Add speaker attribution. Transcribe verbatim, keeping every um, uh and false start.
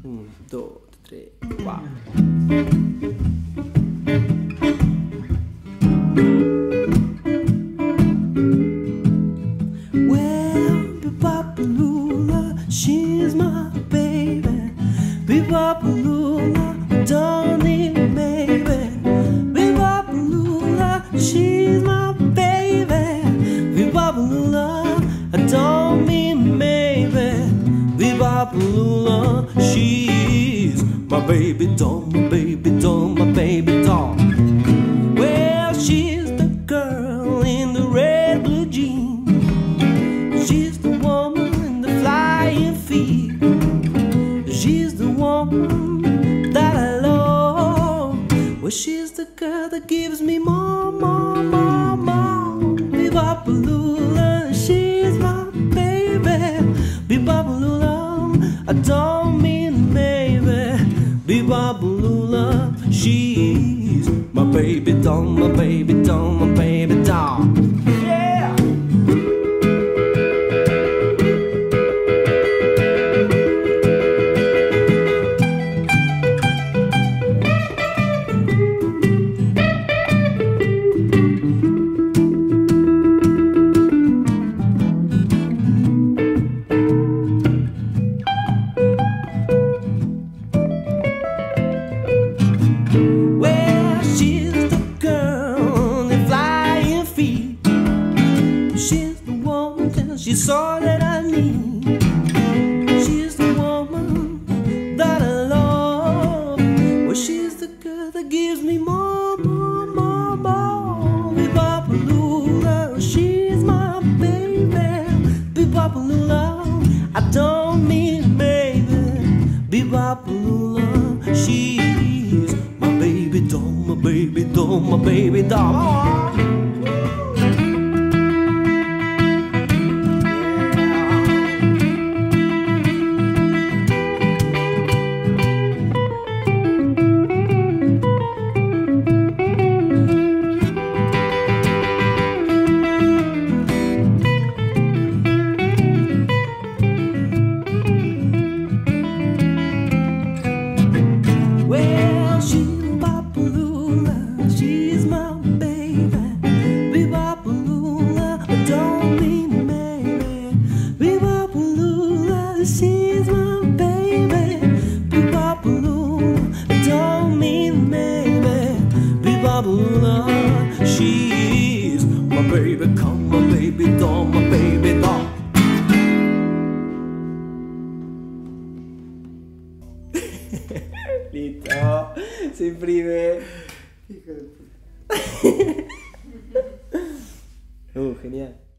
Speaker 1: Un, dos, tres, cuatro. Well, Bebop Lula, she's my baby. Bebop Lula, don't need a baby. Bebop Lula, she's my baby. Bebop Lula, I don't mean maybe. Bebop Lula, she's my baby doll, my baby doll, my baby doll. Well, she's the girl in the red blue jeans. She's the woman in the flying feet. She's the woman that I love. Well, she's the girl that gives me more, more, more, more. Bebop Lula, she's my baby. Bebop Lula, I don't mean maybe. Bebop Lula, she's my baby doll, my baby doll, my baby doll. Yeah! Well, she's the girl on the flying feet. She's the woman, she's all that I need. She's the woman that I love. Well, she's the girl that gives me more, more, more, more. Bebop Lula, she's my baby. Bebop Lula, I don't mean baby. Bebop Lula, she's my baby doll, my baby doll, my baby doll. Oh. Well, she's Bebop Lula, she's my baby. Bebop Lula, don't mean maybe. Bebop Lula, she's my baby. Bebop Lula, don't mean maybe. Bebop Lula, she's my baby, come my baby doll, my baby doll. Listo, se imprime.
Speaker 2: Hijo de puta.
Speaker 1: Uh, genial.